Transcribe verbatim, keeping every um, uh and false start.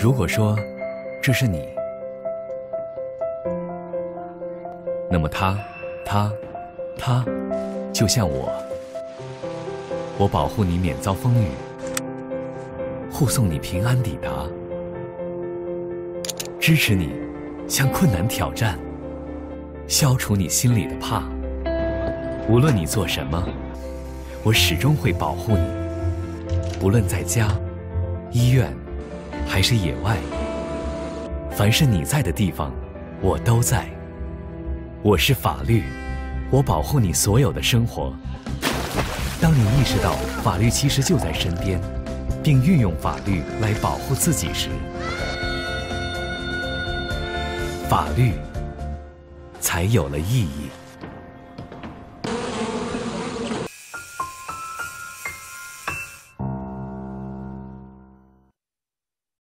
如果说这是你，那么他、他、他，就像我，我保护你免遭风雨，护送你平安抵达，支持你向困难挑战，消除你心里的怕。无论你做什么，我始终会保护你。不论在家、医院，还是野外，凡是你在的地方，我都在。我是法律，我保护你所有的生活。当你意识到法律其实就在身边，并运用法律来保护自己时，法律才有了意义。